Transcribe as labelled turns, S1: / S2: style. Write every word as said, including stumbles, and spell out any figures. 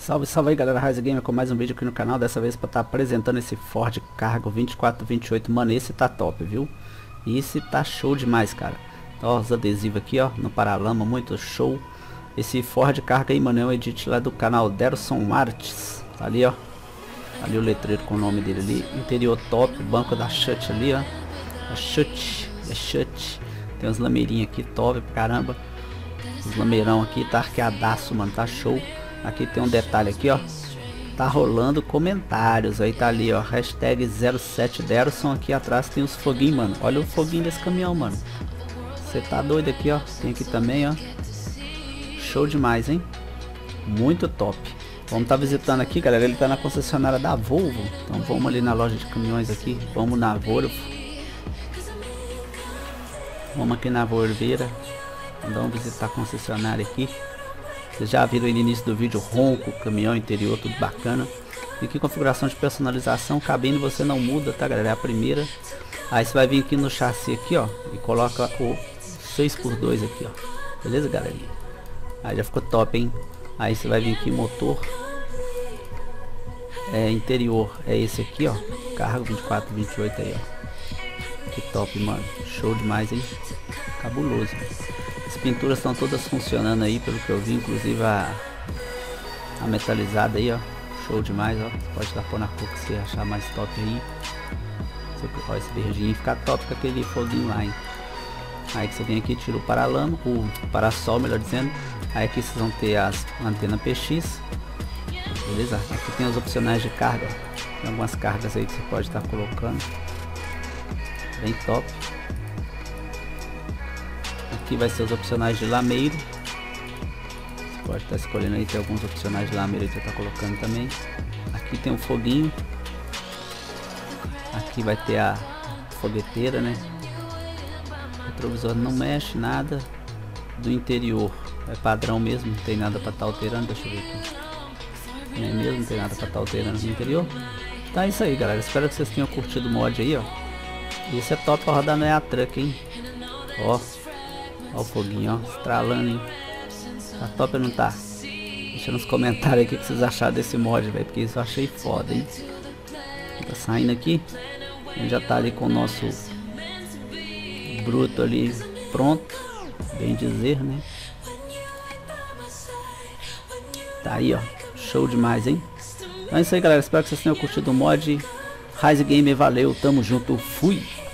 S1: Salve, salve aí galera, Rise Gamer com mais um vídeo aqui no canal. Dessa vez para estar tá apresentando esse Ford Cargo vinte e quatro vinte e oito. Mano, esse tá top, viu? Esse tá show demais, cara. Ó, os adesivos aqui, ó, no paralama, muito show. Esse Ford Cargo aí, mano, é um edit lá do canal Derson Arts. Tá ali, ó. Ali o letreiro com o nome dele ali. Interior top, banco da Chut ali, ó. A Chut, é Chut. Tem uns lameirinhos aqui top pra caramba. Os lameirão aqui, tá arqueadaço, mano, tá show. Aqui tem um detalhe aqui, ó. Tá rolando comentários. Aí tá ali, ó. Hashtag zero sete Derson. Aqui atrás tem os foguinhos, mano. Olha o foguinho desse caminhão, mano. Você tá doido aqui, ó. Tem aqui também, ó. Show demais, hein? Muito top. Vamos tá visitando aqui, galera. Ele tá na concessionária da Volvo. Então vamos ali na loja de caminhões aqui. Vamos na Volvo. Vamos aqui na Volveira. Vamos visitar a concessionária aqui. Vocês já viram aí no início do vídeo, ronco, caminhão interior, tudo bacana. E aqui configuração de personalização, cabine você não muda, tá galera? É a primeira. Aí você vai vir aqui no chassi aqui, ó, e coloca o seis por dois aqui, ó. Beleza, galerinha? Aí já ficou top, hein? Aí você vai vir aqui motor. É, interior é esse aqui, ó. Cargo vinte e quatro vinte e oito aí, ó. Que top, mano. Show demais, hein? Cabuloso. As pinturas estão todas funcionando aí, pelo que eu vi, inclusive a, a metalizada aí, ó. Show demais, ó. Pode estar pôr na cor que você achar mais top aí. Ó, esse verdinho fica top com aquele foguinho lá, hein. Aí que você vem aqui, tira o paralama, o parasol, melhor dizendo. Aí aqui vocês vão ter as antenas P X. Beleza? Aqui tem os opcionais de carga. Tem algumas cargas aí que você pode estar colocando. Bem top. Aqui vai ser os opcionais de lameiro. Você pode estar escolhendo aí, tem alguns opcionais de lameiro que você está colocando também. Aqui tem um foguinho. Aqui vai ter a fogueteira, né? O retrovisor não mexe nada. Do interior é padrão mesmo, não tem nada para estar tá alterando. Deixa eu ver aqui. Não é mesmo, não tem nada para estar tá alterando no interior. Então é isso aí, galera. Espero que vocês tenham curtido o mod aí, ó. Esse é top para rodar na truck, hein? Ó. Ó o foguinho, ó, estralando, hein? Tá top ou não tá? Deixa nos comentários aí o que vocês acharam desse mod, velho, porque isso eu achei foda, hein? Tá saindo aqui. A gente já tá ali com o nosso bruto ali pronto, bem dizer, né? Tá aí, ó. Show demais, hein? Então é isso aí, galera. Espero que vocês tenham curtido o mod. Rise Gamer, valeu, tamo junto, fui!